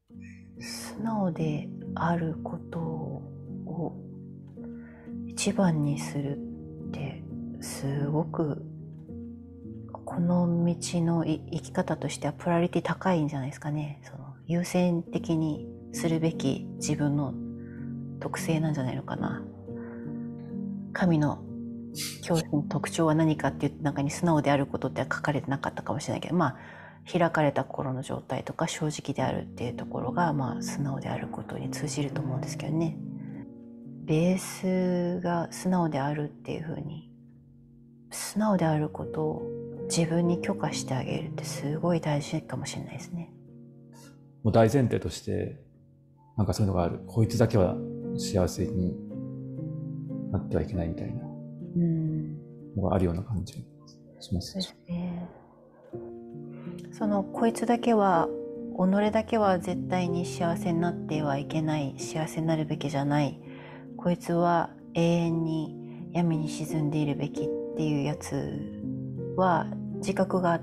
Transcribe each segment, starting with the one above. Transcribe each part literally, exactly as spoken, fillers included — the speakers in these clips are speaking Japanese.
素直であることを一番にするってすごくこの道の生き方としてはプライオリティ高いんじゃないですかね。その優先的にするべき自分の特性なんじゃないのかな。神の教師の特徴は何かっていう中に素直であることって書かれてなかったかもしれないけど、まあ開かれた心の状態とか正直であるっていうところが、まあ素直であることに通じると思うんですけどね。ベースが素直であるっていう風に、素直であることを自分に許可してあげるってすごい大事かもしれないですね。 もう大前提としてなんかそういうのがある。こいつだけは幸せになってはいけないみたいなのがあるような感じします。 そうですね。そのこいつだけは己だけは絶対に幸せになってはいけない、幸せになるべきじゃない、こいつは永遠に闇に沈んでいるべきっていうやつは自覚があって、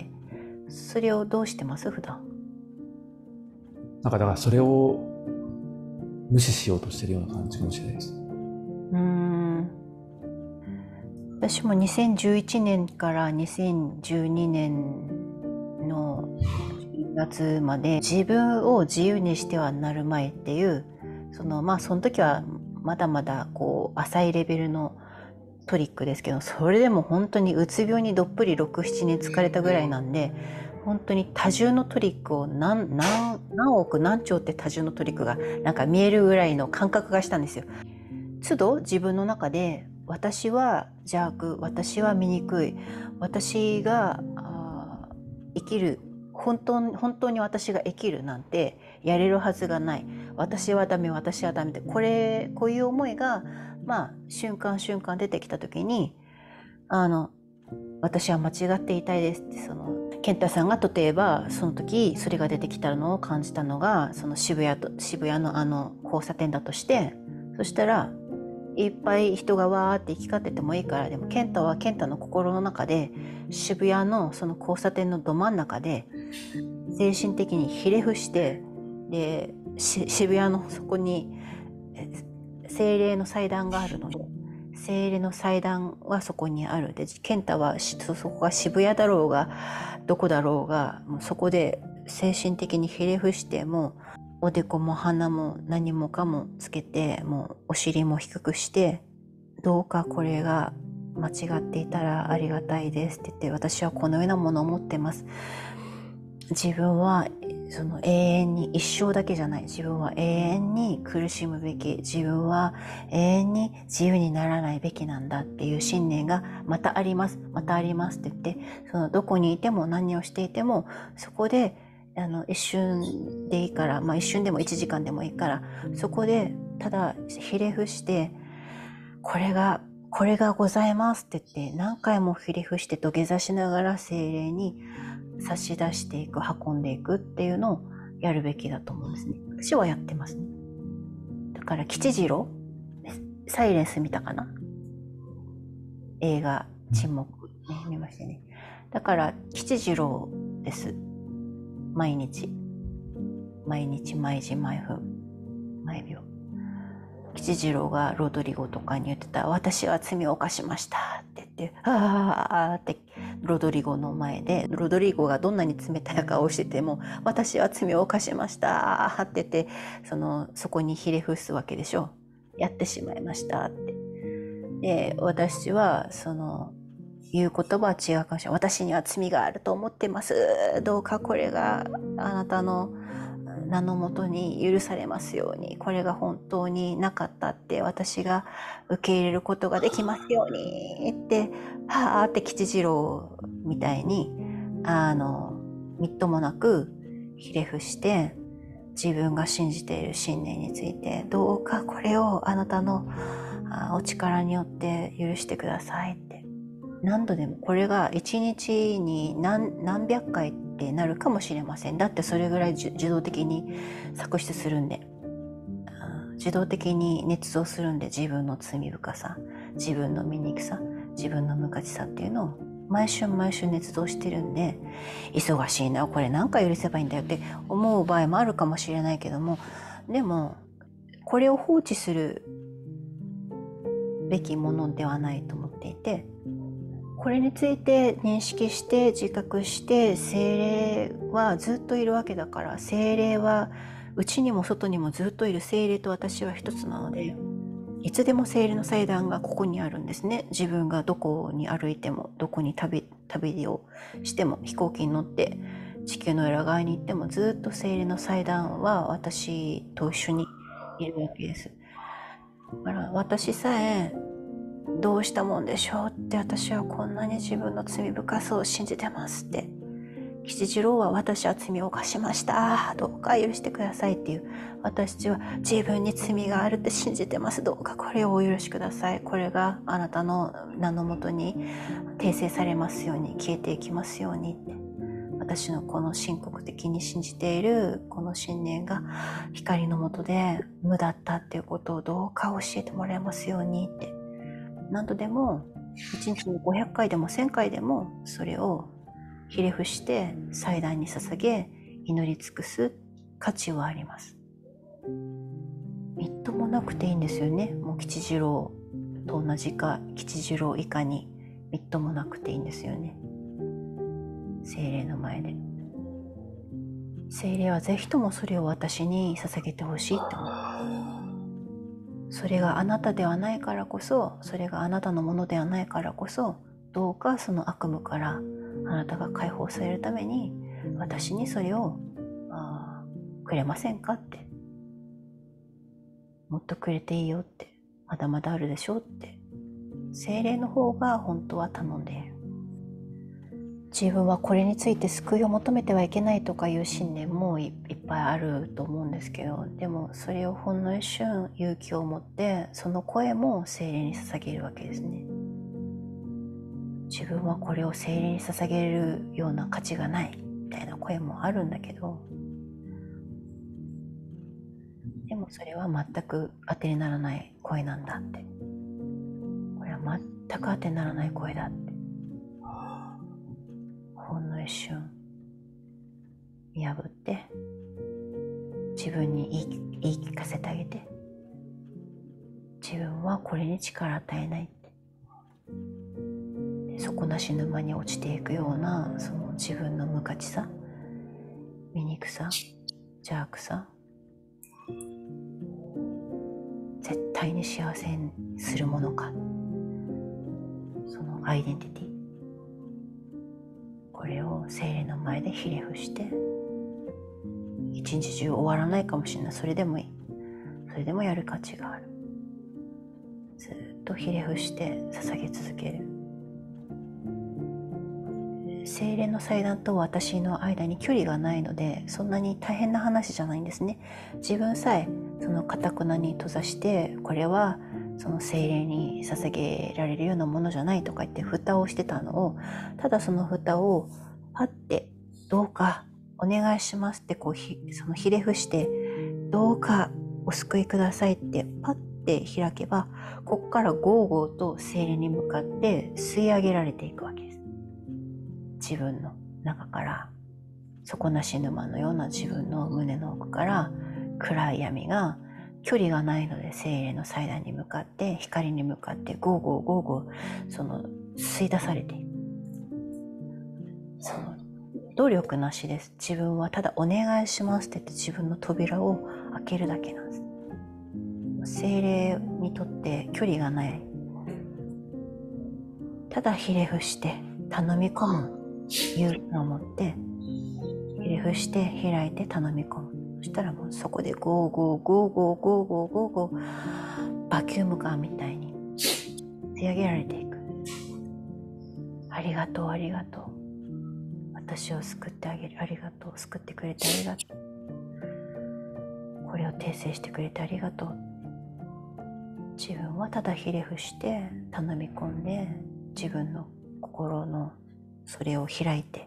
それをどうしてます普段？ なんかだからそれを無視しようとしてるような感じかもしれないです。 うーん私もにせんじゅういちねんからにせんじゅうにねんのじゅうがつまで自分を自由にしてはなるまいっていう、そのまあその時はまだまだこう浅いレベルのトリックですけど、それでも本当にうつ病にどっぷりろく、ななねん疲れたぐらいなんで、本当に多重のトリックを何何何億何兆って多重のトリックがなんか見えるぐらいの感覚がしたんですよ。都度自分の中で私は邪悪、私は醜い、私が生きる、本当に本当に私が生きるなんてやれるはずがない、私はダメ、私はダメって、これこういう思いがまあ瞬間瞬間出てきた時に、あの私は間違っていたいですって、その健太さんが例えばその時それが出てきたのを感じたのがその渋谷と渋谷のあの交差点だとして、そしたらいっぱい人がわーって行き交っててもいいから、でも健太は健太の心の中で渋谷のその交差点のど真ん中で精神的にひれ伏して、で渋谷のそこに精霊の祭壇があるので、精霊の祭壇はそこにある。で健太はそこが渋谷だろうがどこだろうが、もうそこで精神的にひれ伏して、もうおでこも鼻も何もかもつけて、もうお尻も低くして、どうかこれが間違っていたらありがたいですって言って、私はこのようなものを持ってます。自分はその永遠に、一生だけじゃない、自分は永遠に苦しむべき、自分は永遠に自由にならないべきなんだっていう信念がまたあります、またありますって言って、そのどこにいても何をしていてもそこであの一瞬でいいから、まあ一瞬でもいちじかんでもいいから、そこでただひれ伏して、これがこれがございますって言って何回もひれ伏して土下座しながら精霊に差し出していく、運んでいくっていうのをやるべきだと思うんですね。私はやってますね。だから吉次郎、サイレンス見たかな、映画沈黙、ね、見ましたね。だから吉次郎です。毎日毎日毎時毎分毎秒、吉次郎がロドリゴとかに言ってた、私は罪を犯しましたって言って、ああってロドリゴの前で、ロドリゴがどんなに冷たい顔をしてても、私は罪を犯しましたって言って、そのそこにひれ伏すわけでしょ。やってしまいましたって。で私はその言う言葉は違うかもしれない。私には罪があると思ってます、どうかこれがあなたの名のもとに許されますように、これが本当になかったって私が受け入れることができますようにって、はあって吉次郎みたいにあのみっともなくひれ伏して、自分が信じている信念について、どうかこれをあなたのお力によって許してくださいって、何度でも、これが一日に 何, 何百回ってなるかもしれません。だってそれぐらい自動的に作出するんで、自動的に捏造するんで、自分の罪深さ、自分の醜さ、自分の無価値さっていうのを毎週毎週捏造してるんで、忙しいな、これ何回許せばいいんだよって思う場合もあるかもしれないけども、でもこれを放置するべきものではないと思っていて、これについて認識して自覚して、精霊はずっといるわけだから、精霊は内にも外にもずっといる。精霊と私は一つなので、いつでも精霊の祭壇がここにあるんですね。自分がどこに歩いても、どこに旅旅をしても、飛行機に乗って地球の裏側に行っても、ずっと精霊の祭壇は私と一緒にいるわけです。だから私さえどうしたもんでしょうって、私はこんなに自分の罪深さを信じてますって、吉次郎は私は罪を犯しました、どうか許してくださいっていう、私は自分に罪があるって信じてます、どうかこれをお許しください、これがあなたの名のもとに訂正されますように、消えていきますようにって、私のこの深刻的に信じているこの信念が光の下で無だったっていうことをどうか教えてもらえますようにって、何度でもいちにちにごひゃっかいでもせんかいでもそれをひれ伏して祭壇に捧げ祈り尽くす価値はあります。みっともなくていいんですよね。もう吉次郎と同じか吉次郎以下にみっともなくていいんですよね。聖霊の前で、聖霊はぜひともそれを私に捧げてほしいって思う。それがあなたではないからこそ、それがあなたのものではないからこそ、どうかその悪夢からあなたが解放されるために私にそれをあくれませんかって、もっとくれていいよって、まだまだあるでしょって、聖霊の方が本当は頼んでいる。自分はこれについて救いを求めてはいけないとかいう信念も い, いっぱいあると思うんですけど、でもそれをほんの一瞬勇気を持ってその声も聖霊に捧げるわけですね。自分はこれを聖霊に捧げるような価値がないみたいな声もあるんだけど、でもそれは全く当てにならない声なんだって、これは全く当てにならない声だって、ほんの一瞬見破って自分に言い、言い聞かせてあげて、自分はこれに力与えないって、底なし沼に落ちていくようなその自分の無価値さ、醜さ、邪悪さ、絶対に幸せにするものか、そのアイデンティティ、これを聖霊の前でひれ伏して、一日中終わらないかもしれない、それでもいい、それでもやる価値がある。ずっとひれ伏して捧げ続ける。聖霊の祭壇と私の間に距離がないので、そんなに大変な話じゃないんですね。自分さえその堅くなに閉ざして、これはその聖霊に捧げられるようなものじゃないとか言って蓋をしてたのを、ただその蓋をパッて、どうかお願いしますってこうひそのひれ伏して、どうかお救いくださいってパッて開けば、ここからゴーゴーと聖霊に向かって吸い上げられていくわけです。自分の中から、底なし沼のような自分の胸の奥から暗い闇が、距離がないので聖霊の祭壇に向かって、光に向かってゴーゴーゴーゴーその吸い出されていく。その努力なしです。自分はただお願いしますって言って自分の扉を開けるだけなんです。聖霊にとって距離がない。ただひれ伏して頼み込む勇気を持って、ひれ伏して開いて頼み込む。そしたらもうそこでゴーゴーゴーゴーゴーゴーゴーゴー、バキュームガンみたいに吸い上げられていく。ありがとうありがとう、私を救ってあげる、ありがとう、救ってくれてありがとう、これを訂正してくれてありがとう。自分はただひれ伏して頼み込んで、自分の心のそれを開いて、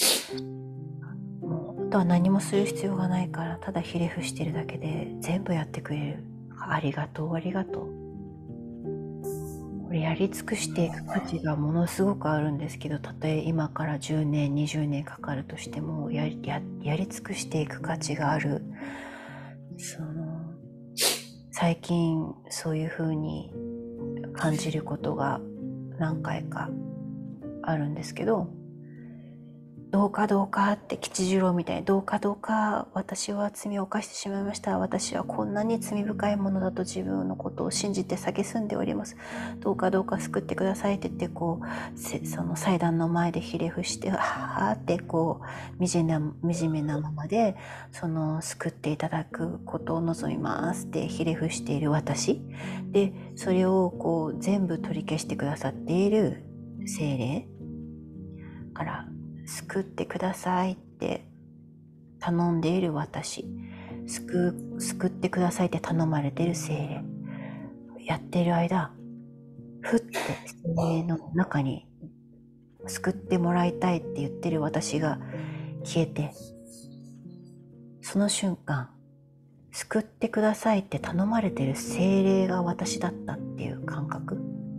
もうあとは何もする必要がないから、ただひれ伏してるだけで全部やってくれる。ありがとうありがとう。ここれやり尽くしていく価値がものすごくあるんですけど、たとえ今からじゅうねんにじゅうねんかかるとしても や, や, やり尽くしていく価値がある。その最近そういう風に感じることが何回かあるんですけど、どうかどうかって吉次郎みたいに、どうかどうか私は罪を犯してしまいました、私はこんなに罪深いものだと自分のことを信じて蔑んでおります、どうかどうか救ってくださいって言って、こうその祭壇の前でひれ伏して、はーってこう惨めな惨めなままで、その救っていただくことを望みますってひれ伏している私で、それをこう全部取り消してくださっている聖霊から、救ってくださいって頼んでいる私、救う、救ってくださいって頼まれている聖霊、やっている間、ふって聖霊の中に救ってもらいたいって言ってる私が消えて、その瞬間、救ってくださいって頼まれている聖霊が私だったっていう感覚、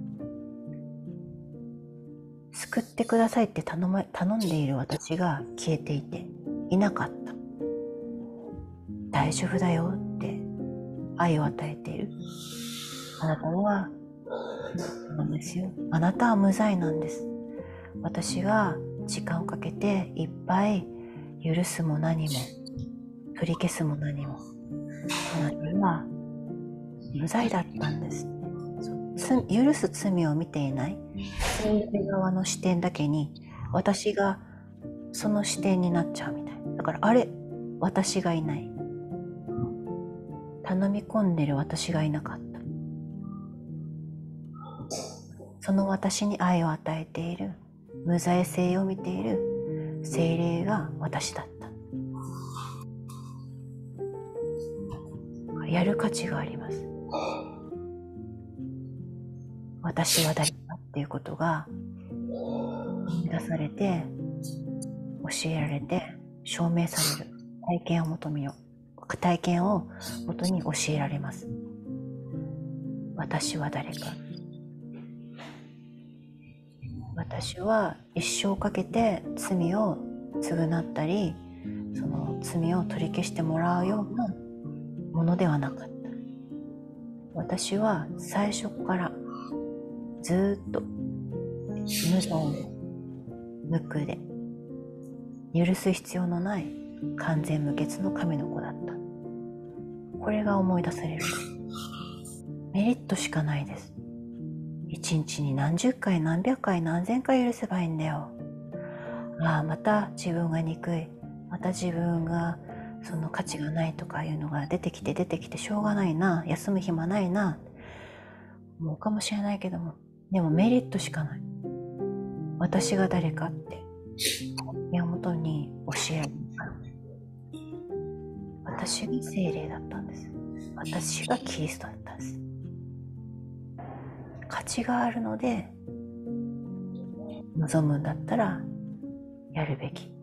救ってくださいって頼ま、頼んでいる私が消えていていなかった。大丈夫だよって愛を与えている。あなたはなんですよ。あなたは無罪なんです。私が時間をかけていっぱい許すも何も取り消すも何も、あなたは無罪だったんです。許す罪を見ていない聖霊側の視点だけに、私がその視点になっちゃうみたい。だからあれ、私がいない、頼み込んでる私がいなかった、その私に愛を与えている、無罪性を見ている聖霊が私だった。やる価値があります。私は誰かっていうことが出されて、教えられて、証明される。体験を求めよう。体験をもとに教えられます。私は誰か。私は一生かけて罪を償ったり、その罪を取り消してもらうようなものではなかった。私は最初からずっと無罪無垢で許す必要のない完全無欠の神の子だった。これが思い出される。メリットしかないです。一日に何十回何百回何千回許せばいいんだよ。ああ、また自分が憎い、また自分がその価値がないとかいうのが出てきて出てきてしょうがないな、休む暇ないな、思うかもしれないけども、でもメリットしかない。私が誰かって宮本に教えられた。私が聖霊だったんです。私がキリストだったんです。価値があるので、望むんだったらやるべき。